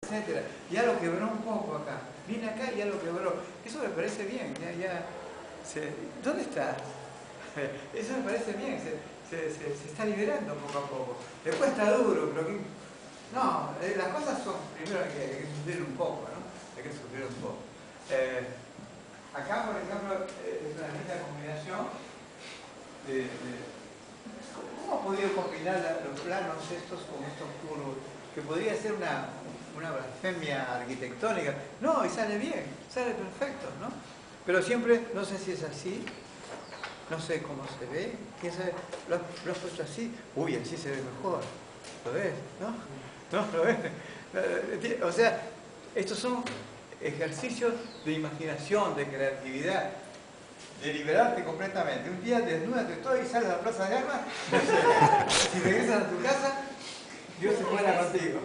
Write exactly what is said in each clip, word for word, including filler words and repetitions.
etcétera. Ya lo quebró un poco acá. Viene acá y ya lo quebró. Eso me parece bien. Ya, ya se, ¿dónde está? Eso me parece bien. Se, se, se, se está liberando poco a poco. Después está duro, pero que, no, eh, las cosas son, primero hay que, hay que sufrir un poco, ¿no? Hay que sufrir un poco. Eh, acá, por ejemplo, eh, es una linda combinación de, de ¿cómo ha podido combinar la, los planos estos con estos curvos? Que podría ser una, una blasfemia arquitectónica. No, y sale bien, sale perfecto, ¿no? Pero siempre, no sé si es así, no sé cómo se ve, ¿quién sabe? ¿Lo, lo has puesto así? Uy, así se ve mejor. ¿Lo ves? ¿No? ¿No? ¿Lo ves? O sea, estos son ejercicios de imaginación, de creatividad, de liberarte completamente. Un día desnúdate todo y sales a la plaza de armas. Si regresas a tu casa, Dios se fuera contigo.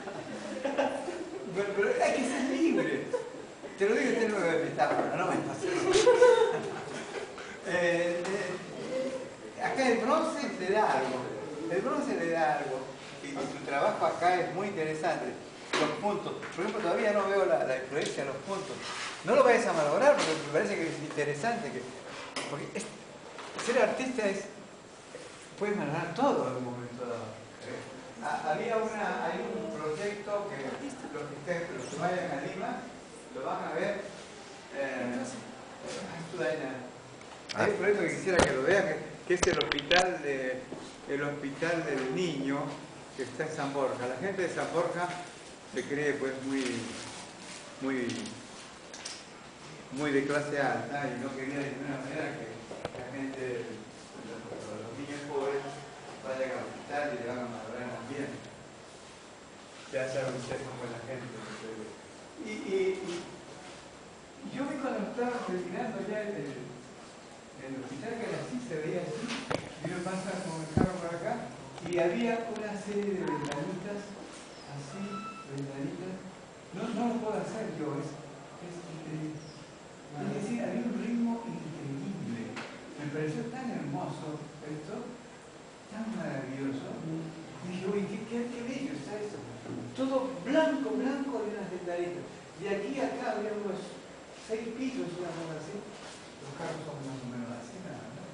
Pero, pero hay que ser libre. Te lo digo en términos de metáfora, no me pasa. Eh, eh, acá el bronce le da algo. El bronce le da algo. Y tu trabajo acá es muy interesante. Los puntos. Por ejemplo, todavía no veo la, la influencia de los puntos. No lo vayas a malograr porque me parece que es interesante. Que, porque es, ser artista es... puedes malograr todo en un momento dado. Ah, había una, hay un proyecto que los que, estén, los que vayan a Lima lo van a ver. Eh, hay un proyecto que quisiera que lo vean, que, que es el hospital, de, el hospital del niño que está en San Borja. La gente de San Borja se cree pues muy, muy, muy de clase alta y no quería de ninguna manera que la gente, los, los niños pobres, vayan al hospital y le van a malograr el ambiente. Ya saben ustedes cómo es la gente. Y, y, y yo vi cuando estaba terminando ya el, el, el hospital que era así, se veía así, y uno pasa con el carro por acá, y había una serie de ventanitas, así, ventanitas. No, no lo puedo hacer yo, es, es increíble. Es decir, había un ritmo increíble. Me pareció tan hermoso esto, tan maravilloso. Dije, uy, qué, qué, qué bello está esto. Todo blanco, blanco de unas ventanitas. Y aquí, acá, había unos seis pisos, una cosa así. Los carros son más o menos así, nada, ¿no?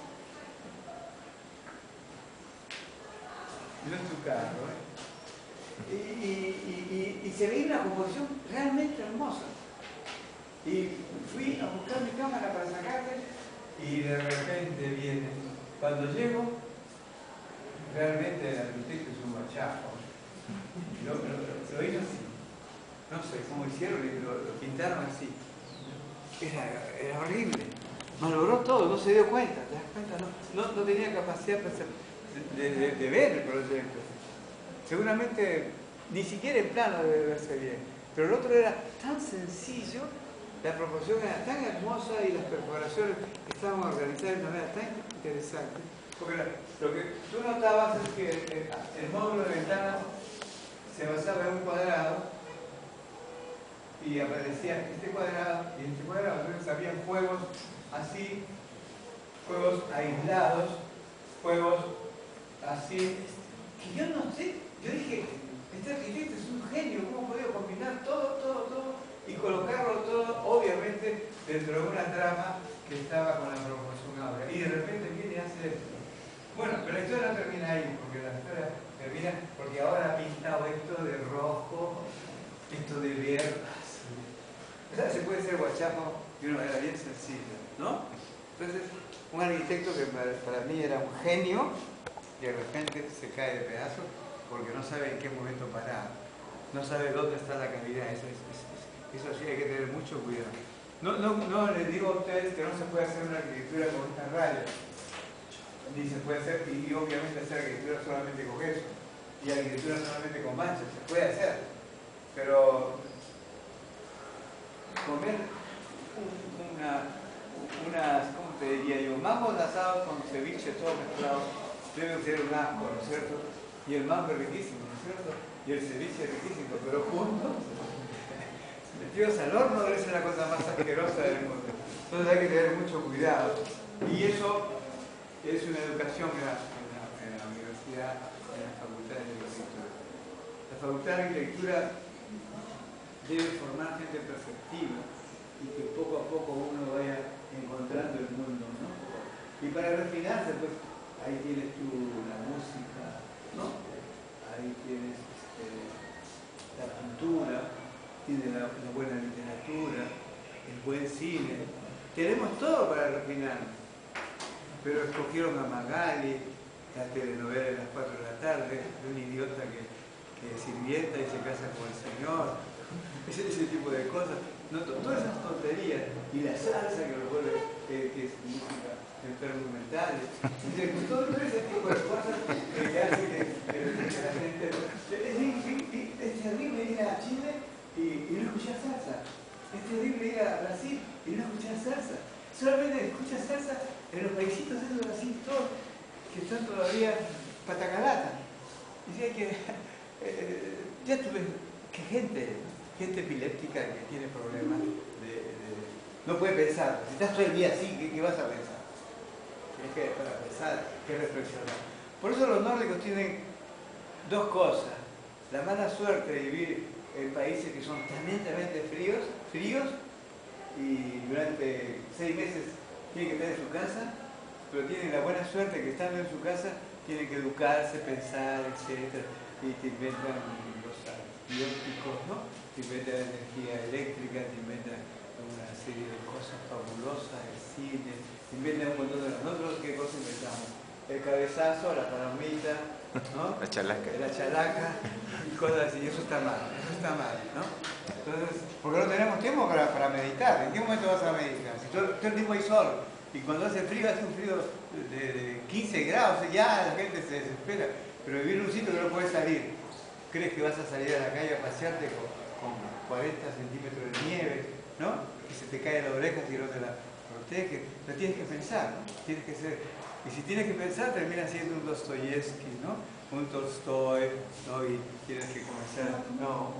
No es tu carro, ¿eh? Y, y, y, y, y se veía una composición realmente hermosa. Y fui a buscar mi cámara para sacarle y de repente viene. Cuando llego, realmente el arquitecto es un guachapo. Lo, lo, lo, lo hizo así. No sé cómo hicieron y lo, lo pintaron así. Era, era horrible. Malogró todo, no se dio cuenta. ¿Te das cuenta? No, no, no tenía capacidad de, de, de ver el proyecto. Seguramente ni siquiera en plano debe verse bien. Pero el otro era tan sencillo, la proporción era tan hermosa y las perforaciones estaban organizadas de una manera tan interesante. Porque lo que tú notabas es que el, el módulo de ventana se basaba en un cuadrado y aparecía este cuadrado y este cuadrado. Entonces había juegos así, juegos aislados, juegos así, que yo no sé, yo dije, este arquitecto es un genio, ¿cómo ha podido combinar todo, todo, todo y colocarlo todo, obviamente, dentro de una trama que estaba con la proporción áurea? Y de repente viene y hace esto. Bueno, pero la historia no termina ahí, porque la historia termina porque ahora ha pintado esto de rojo, esto de verde. O sea, se puede ser guachapo de una manera bien sencilla, ¿no? Entonces, un arquitecto que para, para mí era un genio, y de repente se cae de pedazos porque no sabe en qué momento parar, no sabe dónde está la calidad. Eso, es, es, es, eso sí hay que tener mucho cuidado. No, no, no les digo a ustedes que no se puede hacer una arquitectura con estas rayas, ni se puede hacer, y, y obviamente hacer arquitectura solamente con eso, y arquitectura solamente con manchas, se puede hacer, pero comer una, unas, ¿cómo te diría yo? Mangos asados con ceviche todo mezclado debe ser un asco, ¿no es cierto? Y el mango es riquísimo, ¿no es cierto? Y el ceviche es riquísimo, pero juntos, metidos al horno, debe ser la cosa más asquerosa del mundo. Entonces hay que tener mucho cuidado. Y eso es una educación en la, en la, en la universidad, en la facultad de arquitectura. La facultad de arquitectura debe formar gente perceptiva y que poco a poco uno vaya encontrando el mundo, ¿no? Y para refinarse, pues, ahí tienes tú la música, ¿no? Ahí tienes este, la pintura, tienes la, la buena literatura, el buen cine. Tenemos todo para refinarnos. Pero escogieron a Magali, la telenovela de las cuatro de la tarde, de un idiota que, que es sirvienta y se casa con el señor, ese, ese tipo de cosas. No, todas esas tonterías. Y la salsa que lo vuelve, eh, que es música de enfermos mentales. Entonces, todo, todo ese tipo de cosas que hace que, que, que la gente... Es, es, es terrible ir a Chile y, y no escuchar salsa. Es terrible ir a Brasil y no escuchar salsa. Solamente escuchas salsa en los paisitos esos así, todos, que están todavía patacalata. Dice que eh, ya tuve que gente, gente epiléptica que tiene problemas de, de, no puede pensar. Si estás todo el día así, ¿qué, qué vas a pensar? Tienes que para pensar, que reflexionar. Por eso los nórdicos tienen dos cosas. La mala suerte de vivir en países que son tremendamente fríos, fríos, y durante seis meses tienen que estar en su casa, pero tienen la buena suerte que estando en su casa tienen que educarse, pensar, etcétera. Y te inventan los antibióticos, ¿no? Te inventan energía eléctrica, te inventan una serie de cosas fabulosas, el cine, te inventan un montón de... Nosotros, ¿qué cosa inventamos? El cabezazo, la palomita, ¿no? La chalaca. La chalaca, y cosas así. Eso está mal, eso está mal, ¿no? Entonces, porque no tenemos tiempo para, para meditar. ¿En qué momento vas a meditar? Si todo, todo el tiempo hay sol, y cuando hace frío, hace un frío de, de quince grados, ya la gente se desespera. Pero vivir en un sitio que no puedes salir, crees que vas a salir a la calle a pasearte con, con cuarenta centímetros de nieve, ¿no? Y se te cae la oreja si no te la protege. Lo tienes que pensar, ¿no? Tienes que ser... Y si tienes que pensar, termina siendo un Dostoyevsky, ¿no? Un Tolstoy, ¿no? Y tienes que comenzar... No,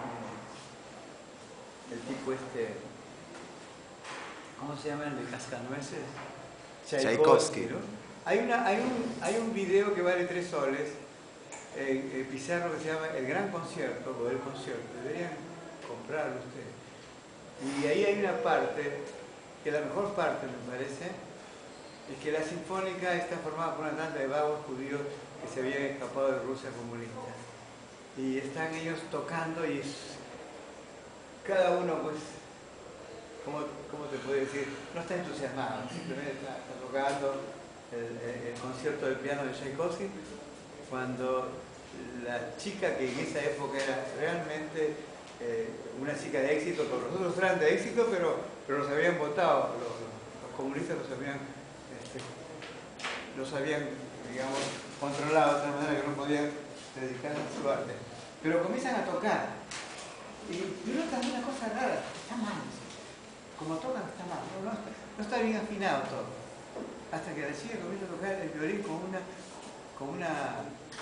el tipo este... ¿Cómo se llama el de Cascanueces? Tchaikovsky. ¿No? Hay, una, hay, un, hay un video que vale tres soles, eh, eh, Pizarro, que se llama El Gran Concierto, o El Concierto. Deberían comprarlo ustedes. Y ahí hay una parte, que la mejor parte me parece, es que la sinfónica está formada por una tanda de vagos judíos que se habían escapado de Rusia comunista. Y están ellos tocando y es, cada uno, pues, ¿cómo, ¿cómo te puede decir? No está entusiasmado, simplemente está, está tocando el, el, el concierto del piano de Tchaikovsky, cuando la chica que en esa época era realmente eh, una chica de éxito, porque los otros eran de éxito, pero, pero los habían votado, los, los comunistas los habían, este, los habían, digamos, controlado de tal manera que no podían dedicarse a su arte. Pero comienzan a tocar, y, y uno también una cosa rara, está mal, como tocan está mal, no, no, está, no está bien afinado todo. Hasta que la chica comienza a tocar el violín con una, con una,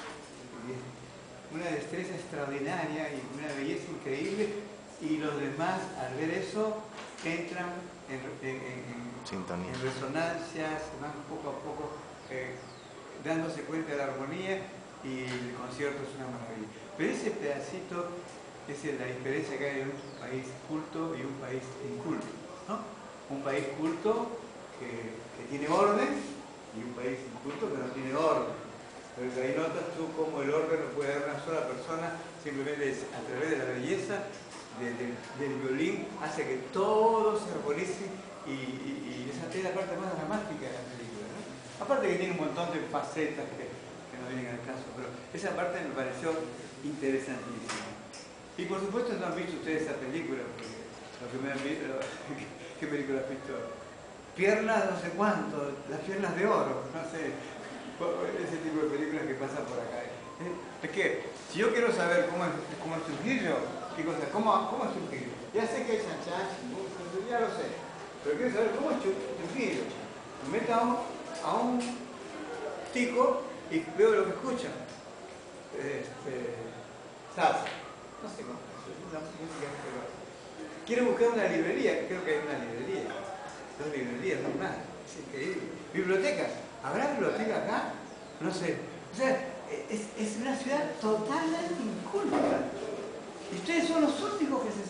una destreza extraordinaria y una belleza increíble, y los demás al ver eso entran en, en, en, en resonancia, se van poco a poco eh, dándose cuenta de la armonía, y el concierto es una maravilla. Pero ese pedacito es la diferencia que hay en un país culto y un país inculto, ¿no? Un país culto que, que tiene orden, y un país inculto que no tiene orden. Pero ahí notas tú cómo el orden lo puede dar una sola persona, simplemente a través de la belleza de, de, del violín, hace que todo se arborice, y, y, y esa es la parte más dramática de la película, ¿no? Aparte que tiene un montón de facetas que, que no vienen al caso, pero esa parte me pareció interesantísima. Y por supuesto no han visto ustedes esa película, porque lo que me han visto, ¿qué película has visto? Piernas no sé cuánto, las piernas de oro, no sé, ese tipo de películas que pasan por acá. Es que, si yo quiero saber cómo es, cómo es Trujillo, ¿qué cosa? ¿Cómo, cómo es Trujillo? Ya sé que es Sanchás, ya lo sé, pero quiero saber cómo es Trujillo. Me meto a un, a un tico y veo lo que escucha. Este, salsa. No sé cómo es, una música, pero... Quiero buscar una librería, creo que hay una librería. Dos librerías, no más. Es increíble. ¿Bibliotecas? ¿Habrá biblioteca acá? No sé. O sea, es, es una ciudad totalmente inculta. Y ustedes son los únicos que se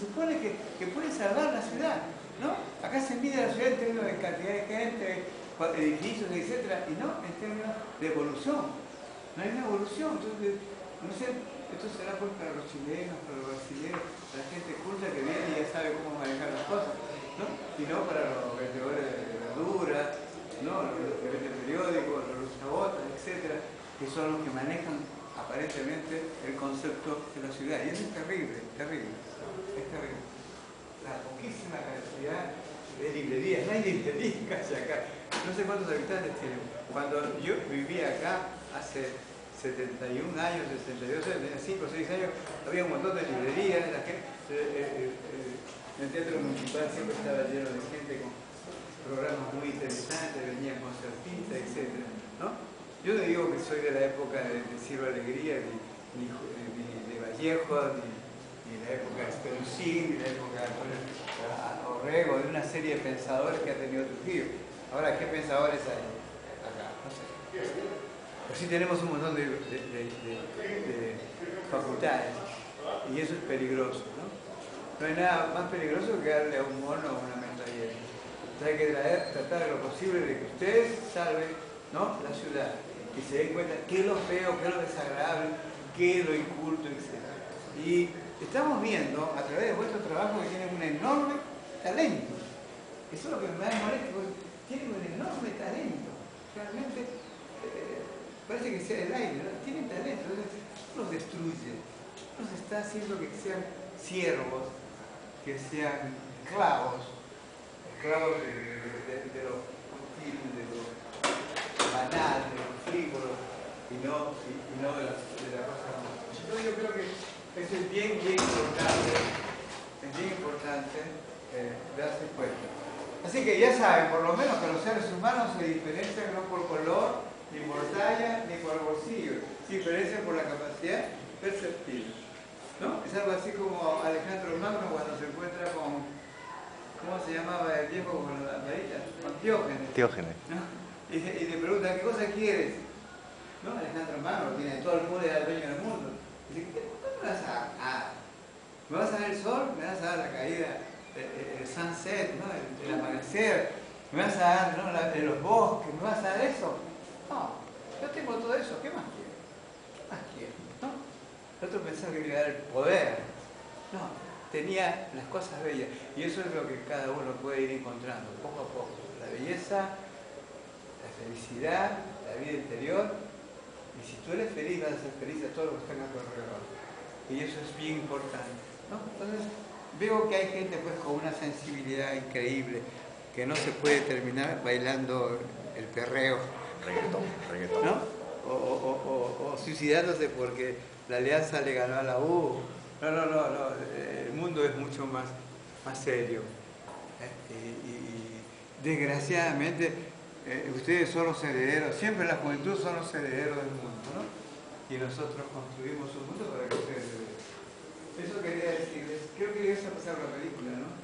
supone que, que puede salvar la ciudad, ¿no? Acá se mide la ciudad en términos de cantidad de gente, edificios, etcétera, y no en términos de evolución. No hay una evolución. Entonces, no sé, esto será pues para los chilenos, para los brasileños, para la gente culta que viene y ya sabe cómo manejar las cosas, ¿no? Y no para los vendedores de verduras, ¿no? Los que venden periódicos, los chabotas, etcétera, que son los que manejan aparentemente el concepto de la ciudad. Y eso es terrible, terrible, es terrible. La poquísima cantidad de librerías, no hay librerías casi acá. No sé cuántos habitantes tienen. Cuando yo vivía acá, hace setenta y un años, sesenta y dos años, tenía cinco o seis años, había un montón de librerías, la gente, eh, eh, eh, el teatro municipal siempre estaba lleno de gente con programas muy interesantes, venían concertistas, etcétera, ¿no? Yo no digo que soy de la época de, de Ciro Alegría, ni, ni, ni de Vallejo, ni, ni de la época de Spelucín, ni de la época de Orrego, de una serie de pensadores que ha tenido Trujillo. Ahora, ¿qué pensadores hay acá? No sé. Pero sí tenemos un montón de, de, de, de, de facultades, y eso es peligroso, ¿no? No hay nada más peligroso que darle a un mono una metralleta. Entonces hay que traer, tratar lo posible de que ustedes salven, ¿no?, la ciudad, y se den cuenta qué es lo feo, qué es lo desagradable, qué es lo inculto, etcétera. Y estamos viendo, a través de vuestro trabajo, que tienen un enorme talento. Eso es lo que me da molesto, porque tienen un enorme talento. Realmente, eh, parece que sea el aire, ¿no? Tienen talento, entonces los destruye, los está haciendo que sean siervos, que sean esclavos, esclavos de, de, de, de lo útil, de lo banal, de lo frívolo, y no, y, y no de, la, de la cosa. Entonces yo creo que eso es bien, bien importante, es bien importante eh, darse cuenta. Así que ya saben, por lo menos que los seres humanos se diferencian no por color, ni por talla, ni por bolsillo, se diferencian por la capacidad perceptiva, ¿no? Es algo así como Alejandro Magno cuando se encuentra con, ¿cómo se llamaba el viejo con la varita? Con Diógenes. Diógenes. ¿No? Y, y le pregunta, ¿qué cosa quieres? ¿No? Alejandro Magno tiene todo el poder, era el dueño del mundo. Y dice, ¿qué me vas a dar? Ah, ¿me vas a dar el sol? ¿Me vas a dar la caída? El, el sunset, ¿no? el, el amanecer, me vas a dar, ¿no?, la, los bosques, ¿me vas a dar eso? No, yo tengo todo eso, ¿qué más quiero? ¿Qué más quiero? ¿No? El otro pensaba que me iba a dar el poder. No, tenía las cosas bellas. Y eso es lo que cada uno puede ir encontrando, poco a poco. La belleza, la felicidad, la vida interior. Y si tú eres feliz, vas a ser feliz a todos los que están a tu alrededor. Y eso es bien importante, ¿no? Entonces, veo que hay gente pues con una sensibilidad increíble, que no se puede terminar bailando el perreo. Reggaetón, reggaetón. ¿No? O, o, o, o suicidándose porque la alianza le ganó a la U. No, no, no, no. El mundo es mucho más, más serio. ¿Eh? Y, y, y desgraciadamente eh, ustedes son los herederos, siempre la juventud son los herederos del mundo, ¿no? Y nosotros construimos un mundo para que ustedes hereden. Eso quería decirles. Creo que ya se ha pasado la película, ¿no?